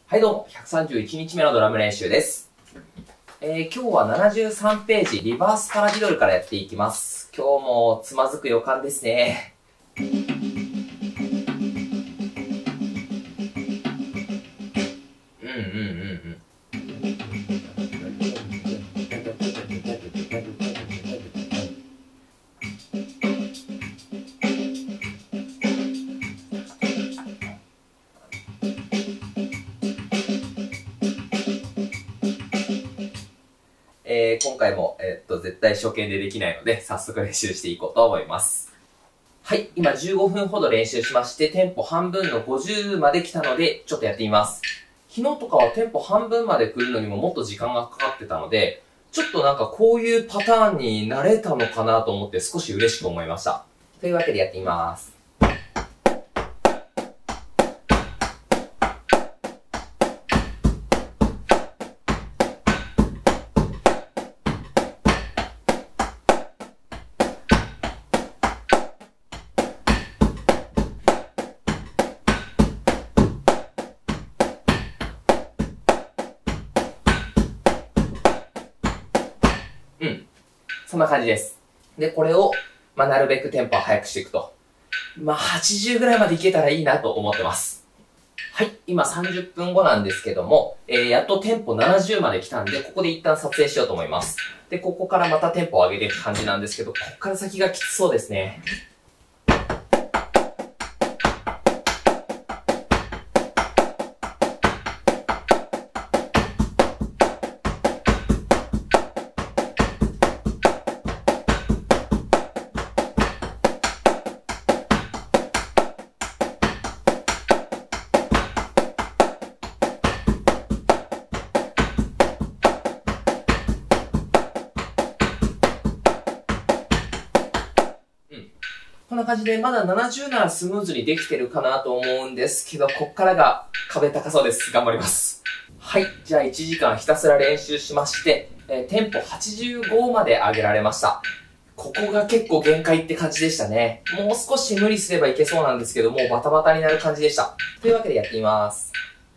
はいどうも、131日目のドラム練習です。今日は73ページ、リバースパラディドルからやっていきます。今日もつまずく予感ですね。今回も、絶対初見でできないので、早速練習していこうと思います。はい、今15分ほど練習しまして、テンポ半分の50まで来たので、ちょっとやってみます。昨日とかはテンポ半分まで来るのにももっと時間がかかってたので、ちょっとなんかこういうパターンに慣れたのかなと思って少し嬉しく思いました。というわけでやってみます。そんな感じです。で、これを、なるべくテンポを速くしていくと。80ぐらいまでいけたらいいなと思ってます。はい、今30分後なんですけども、やっとテンポ70まで来たんで、ここで一旦撮影しようと思います。で、ここからまたテンポを上げていく感じなんですけど、こっから先がきつそうですね。こんな感じで、まだ70ならスムーズにできてるかなと思うんですけど、こっからが壁高そうです。頑張ります。はい。じゃあ1時間ひたすら練習しまして、テンポ85まで上げられました。ここが結構限界って感じでしたね。もう少し無理すればいけそうなんですけど、もうバタバタになる感じでした。というわけでやってみます。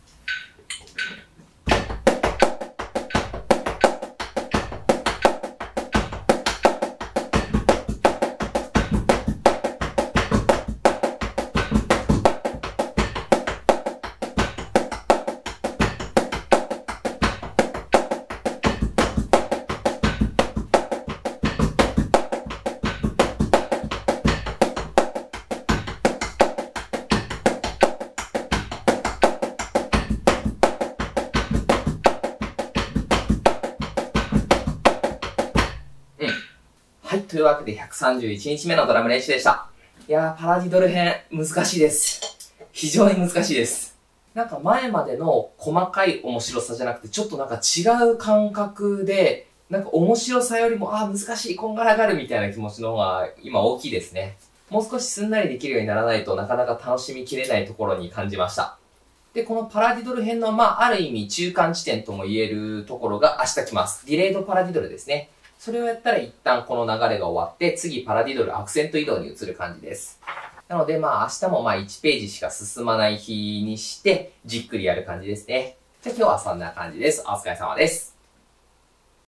はい。というわけで131日目のドラム練習でした。いやー、パラディドル編、難しいです。非常に難しいです。なんか前までの細かい面白さじゃなくて、ちょっとなんか違う感覚で、なんか面白さよりも、難しい、こんがらがるみたいな気持ちの方が今大きいですね。もう少しすんなりできるようにならないとなかなか楽しみきれないところに感じました。で、このパラディドル編の、ある意味中間地点とも言えるところが明日来ます。ディレイドパラディドルですね。それをやったら一旦この流れが終わって、次パラディドルアクセント移動に移る感じです。なので明日も1ページしか進まない日にして、じっくりやる感じですね。じゃあ今日はそんな感じです。お疲れ様です。